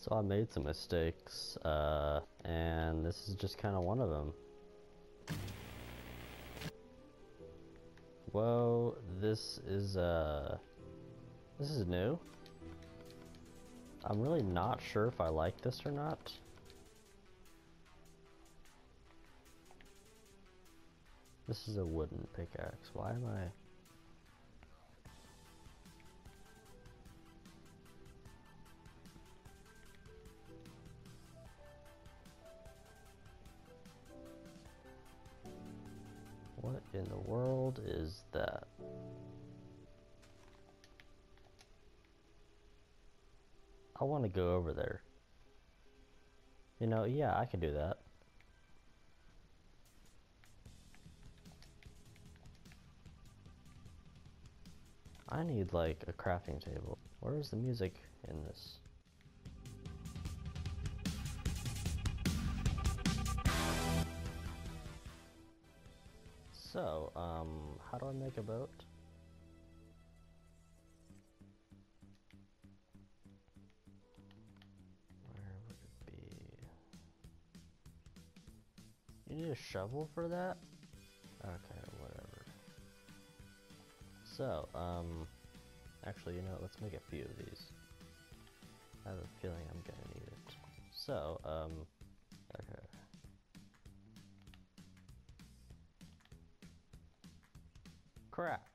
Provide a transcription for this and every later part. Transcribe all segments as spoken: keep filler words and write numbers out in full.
So I made some mistakes, uh, and this is just kind of one of them. Whoa, this is, uh, this is new. I'm really not sure if I like this or not. This is a wooden pickaxe. Why am I... What in the world is that? I want to go over there. You know, yeah, I can do that. I need like a crafting table. Where is the music in this? So, um, how do I make a boat? Where would it be? You need a shovel for that? Okay, whatever. So, um, actually, you know, let's make a few of these. I have a feeling I'm gonna need it. So, um, okay. Crap!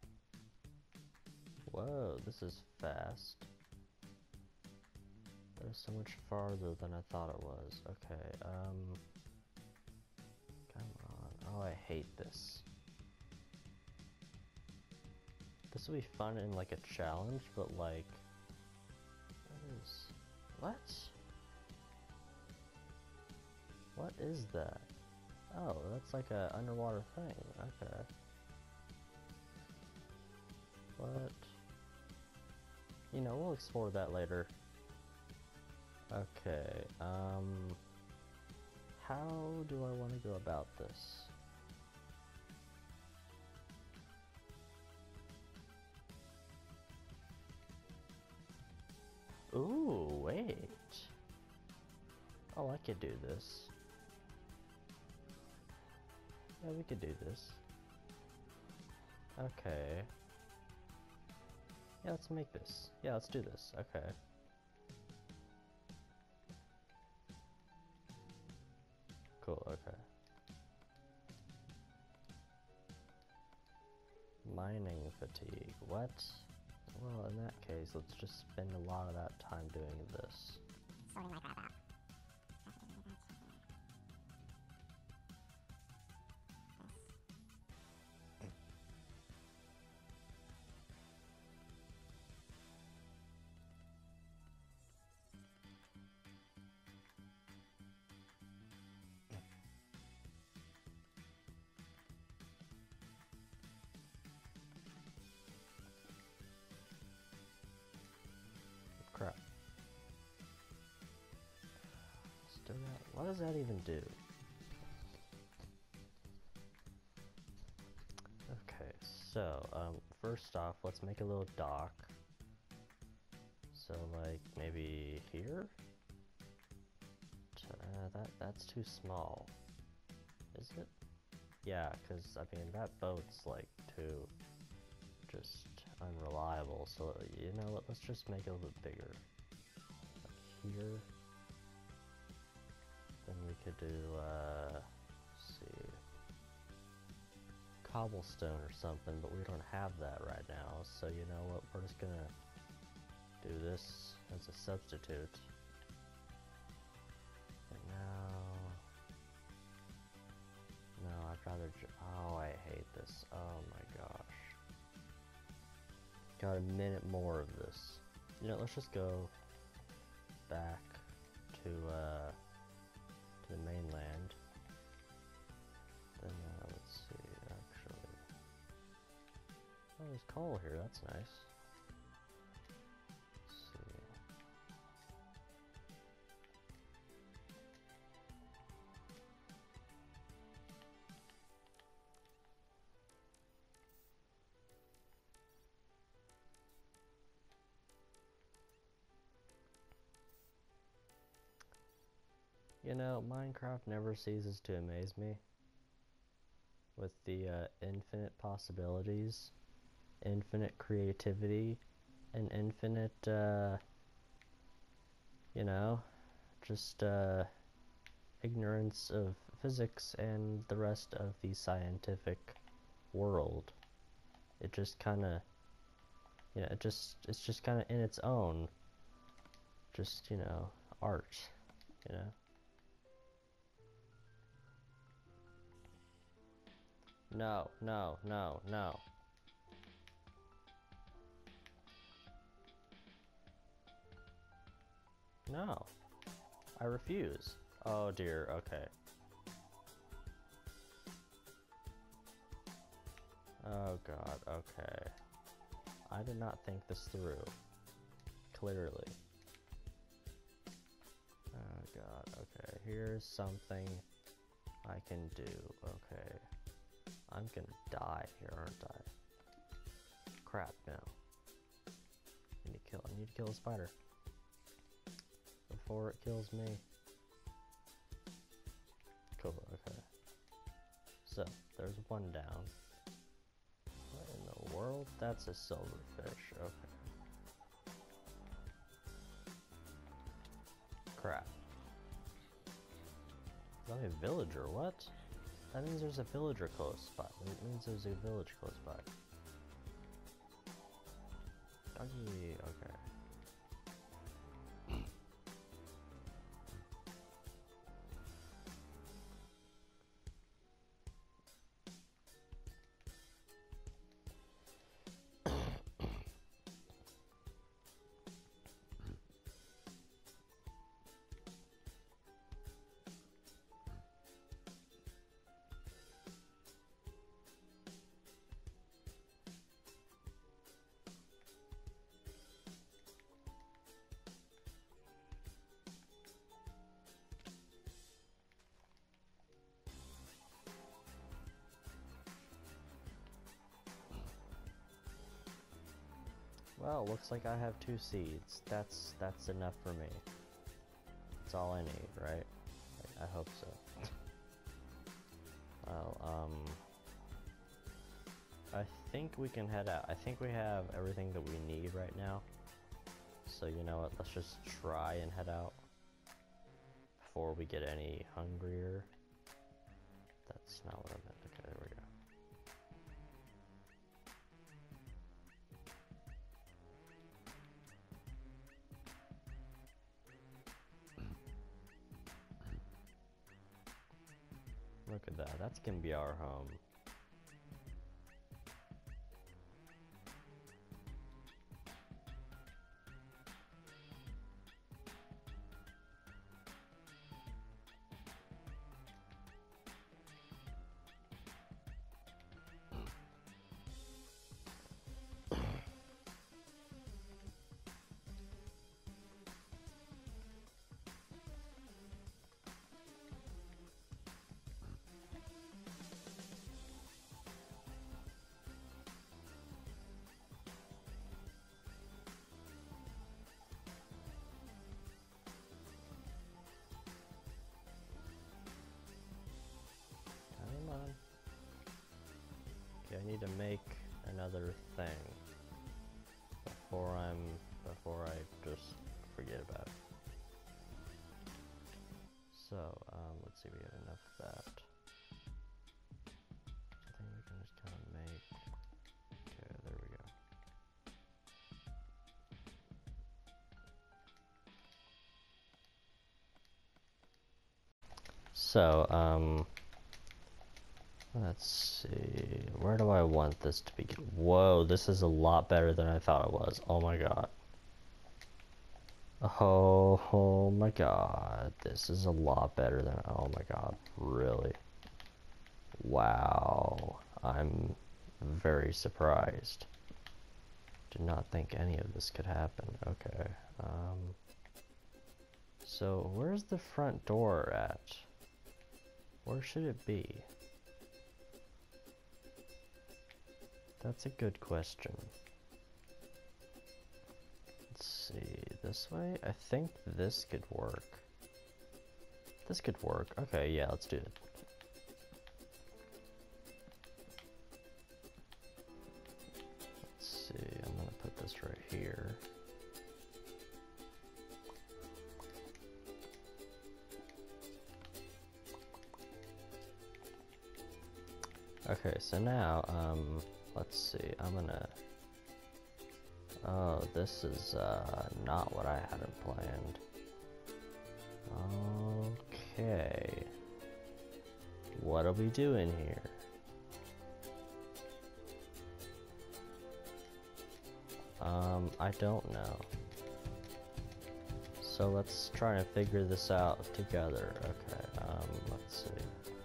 Whoa, this is fast. That is so much farther than I thought it was. Okay, um... come on. Oh, I hate this. This would be fun in like a challenge, but like... What is... What? What is that? Oh, that's like a underwater thing. Okay. What? You know, we'll explore that later. Okay, um... how do I want to go about this? Ooh, wait. Oh, I could do this. Yeah, we could do this. Okay. Yeah, let's make this. Yeah, let's do this. Okay. Cool, okay. Mining fatigue. What? Well, in that case, let's just spend a lot of that time doing this. Sorting my crap out. Crap. Still got, what does that even do? Okay, so, um, first off, let's make a little dock. So, like, maybe here? Uh, that, that's too small. Is it? Yeah, because, I mean, that boat's, like, too just unreliable. So, you know what, let's just make it a little bit bigger. Like here. Then we could do, uh, let's see, cobblestone or something, but we don't have that right now. So, you know what, we're just gonna do this as a substitute. And now... No, I'd rather ju- oh, I hate this. Oh my gosh. Got a minute more of this. You know, let's just go back to, uh, to the mainland. Then, uh, let's see, actually. Oh, there's coal here, that's nice. Let's see. You know, Minecraft never ceases to amaze me with the uh, infinite possibilities, infinite creativity, and infinite, uh, you know, just uh, ignorance of physics and the rest of the scientific world. It just kind of, you know, it just, it's just kind of in its own, just, you know, art, you know? No, no, no, no. No. I refuse. Oh dear, okay. Oh god, okay. I did not think this through. Clearly. Oh god, okay. Here's something I can do. Okay. I'm gonna die here, aren't I? Crap, no. I need to kill, I need to kill a spider. Before it kills me. Cool, okay. So, there's one down. What in the world? That's a silverfish, okay. Crap. Is that a villager, what? That means there's a villager close by. It means there's a village close by. Doggy, okay. Well, looks like I have two seeds. That's that's enough for me. That's all I need, right? I, I hope so. Well, um... I think we can head out. I think we have everything that we need right now. So you know what, let's just try and head out before we get any hungrier. That's not what I meant. Okay, there we go. Look at that, that's gonna be our home. Come on. Okay, I need to make another thing before I'm before I just forget about it. So, um, let's see, we have enough of that. I think we can just kind of make. Okay, there we go. So, um, let's see, where do I want this to be? Whoa, this is a lot better than I thought it was. Oh my god. Oh, oh my god, this is a lot better than, oh my god, really? Wow, I'm very surprised. Did not think any of this could happen. Okay, um, so where's the front door at? Where should it be? That's a good question. Let's see, this way? I think this could work. This could work. Okay, yeah, let's do it. Let's see, I'm gonna put this right here. Okay, so now, um, let's see, I'm gonna... Oh, this is, uh, not what I had planned. Okay. What are we doing here? Um, I don't know. So let's try and figure this out together. Okay, um, let's see.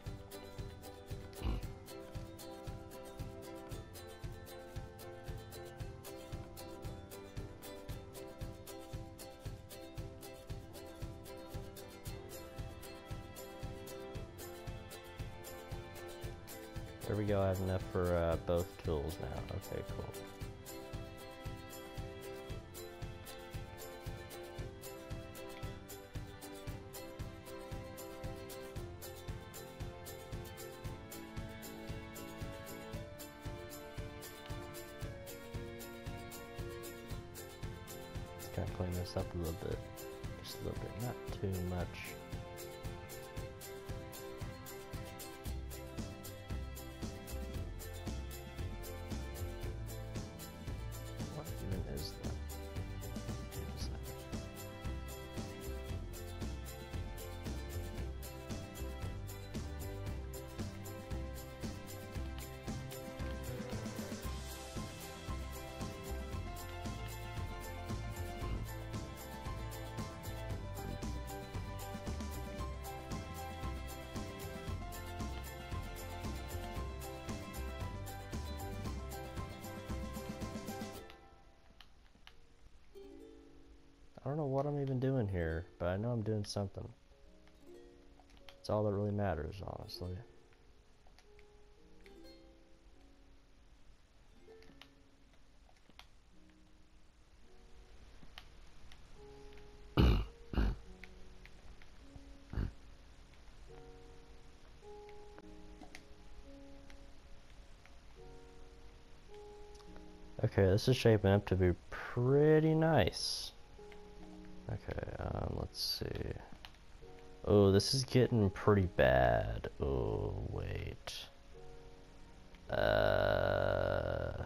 There we go, I have enough for uh, both tools now. Okay, cool. Just gotta clean this up a little bit. Just a little bit, not too much. I don't know what I'm even doing here, but I know I'm doing something. It's all that really matters, honestly. Okay, this is shaping up to be pretty nice. Okay, um, let's see. Oh, this is getting pretty bad. Oh, wait. Uh...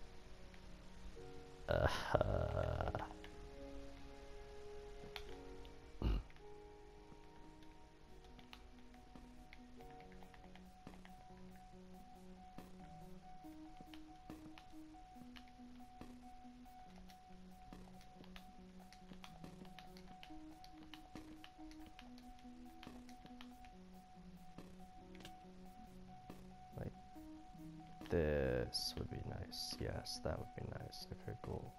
Uh... This would be nice. Yes, that would be nice. Okay, cool.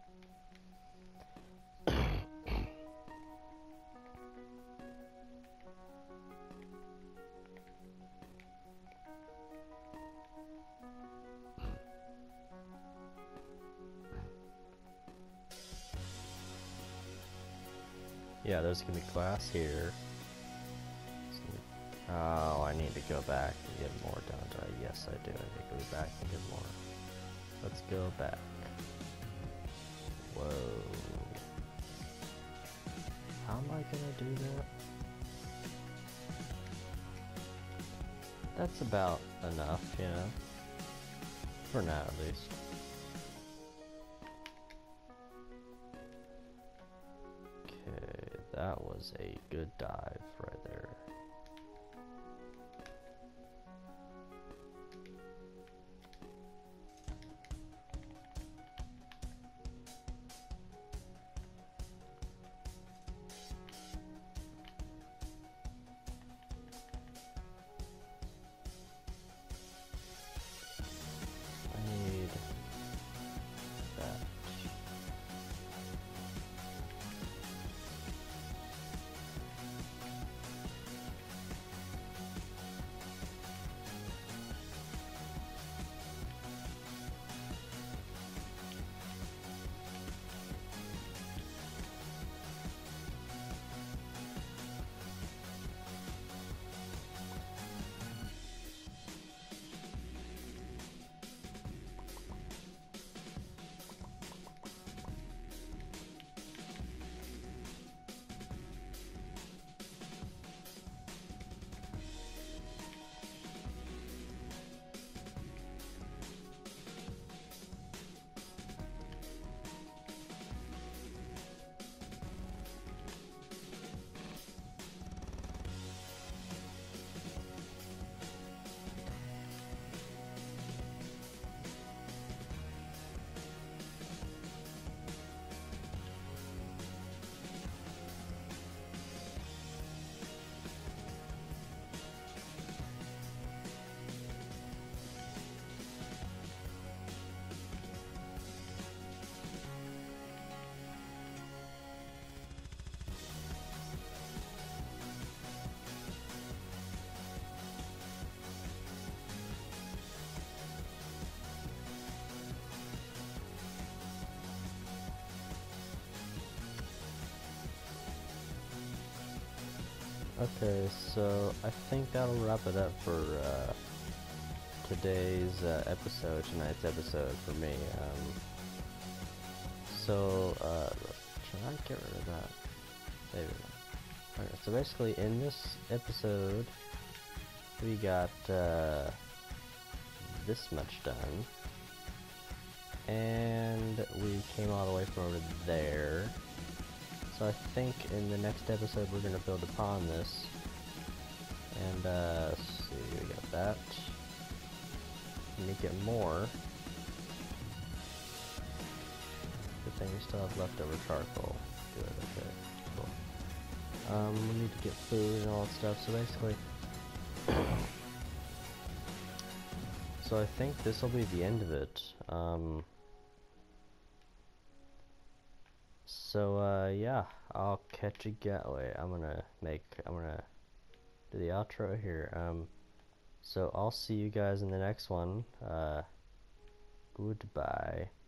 Yeah, there's gonna be glass here. Oh, I need to go back and get more down to. Yes, I do. I need to go back and get more. Let's go back. Whoa. How am I gonna do that? That's about enough, you know? For now, at least. Okay, that was a good dive right there. Okay, so I think that'll wrap it up for uh, today's uh, episode, tonight's episode for me. Um, so, uh, should I get rid of that? Maybe not. Okay, so basically in this episode, we got uh, this much done. And we came all the way from over there. So I think in the next episode we're going to build upon this. And, uh, let's see, we got that. We need to get more. Good thing we still have leftover charcoal. Good, okay, cool. Um, we need to get food and all that stuff, so basically... so I think this will be the end of it. Um... So, uh, yeah, I'll catch you guys. Wait, I'm gonna make, I'm gonna do the outro here. Um, so I'll see you guys in the next one. Uh, goodbye.